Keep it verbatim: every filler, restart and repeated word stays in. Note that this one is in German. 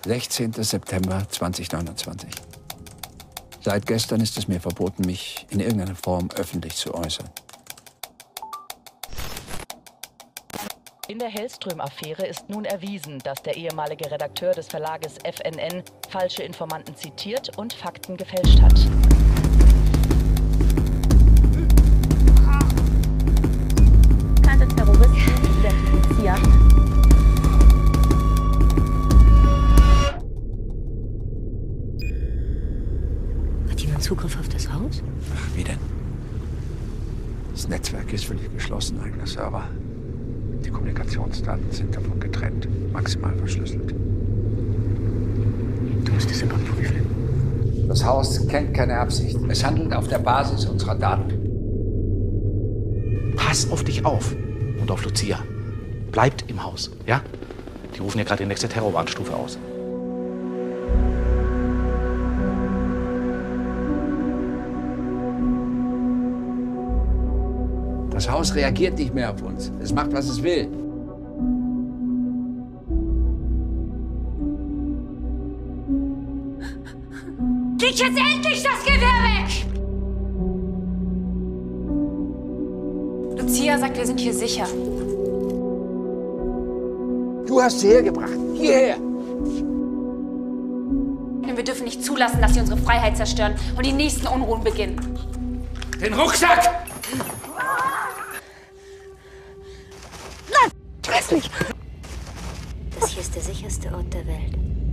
sechzehnter September zweitausendneunundzwanzig. Seit gestern ist es mir verboten, mich in irgendeiner Form öffentlich zu äußern. In der Hellström-Affäre ist nun erwiesen, dass der ehemalige Redakteur des Verlages F N N falsche Informanten zitiert und Fakten gefälscht hat. Kannte Terroristen identifiziert. Hat jemand Zugriff auf das Haus? Ach, wie denn? Das Netzwerk ist völlig geschlossen, eigener Server. Die Kommunikationsdaten sind davon getrennt, maximal verschlüsselt. Du musst es überprüfen. Das Haus kennt keine Absicht. Es handelt auf der Basis unserer Daten. Pass auf dich auf und auf Lucia. Bleibt im Haus, ja? Die rufen ja gerade die nächste Terrorwarnstufe aus. Das Haus reagiert nicht mehr auf uns. Es macht, was es will. Leg jetzt endlich das Gewehr weg! Lucia sagt, wir sind hier sicher. Du hast sie hergebracht. Hierher. Und wir dürfen nicht zulassen, dass sie unsere Freiheit zerstören und die nächsten Unruhen beginnen. Den Rucksack! Das hier ist der sicherste Ort der Welt.